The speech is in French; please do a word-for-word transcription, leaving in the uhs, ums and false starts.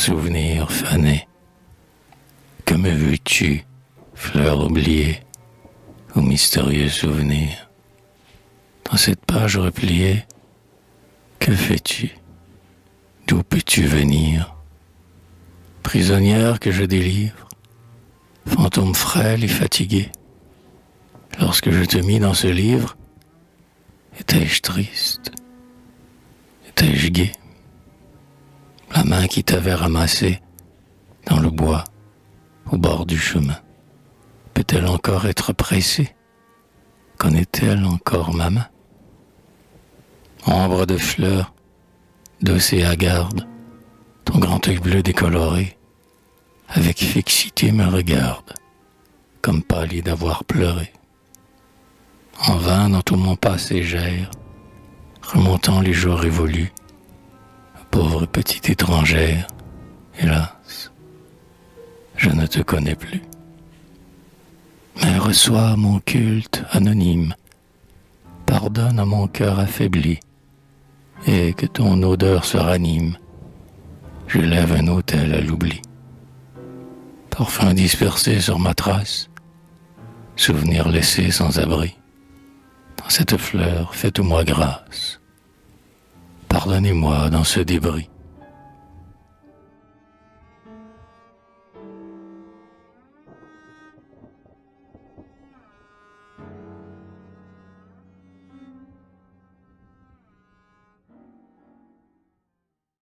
souvenir fané. Que me veux-tu, fleur oubliée, ou mystérieux souvenir? Dans cette page repliée, que fais-tu? D'où peux-tu venir? Prisonnière que je délivre, fantôme frêle et fatigué, lorsque je te mis dans ce livre, étais-je triste? Étais-je gai? La main qui t'avait ramassé dans le bois, au bord du chemin, peut-elle encore être pressée? Connaît-elle encore ma main? Ombre de fleurs, douce et hagarde, ton grand œil bleu décoloré, avec fixité me regarde, comme pâli d'avoir pleuré. En vain dans tout mon passé j'erre, remontant les jours révolus, pauvre petite étrangère, hélas, je ne te connais plus. Mais reçois mon culte anonyme, pardonne à mon cœur affaibli, et que ton odeur se ranime, j'élève un autel à l'oubli. Parfum dispersé sur ma trace, souvenir laissé sans abri, dans cette fleur faites-moi grâce, pardonnez-moi dans ce débris.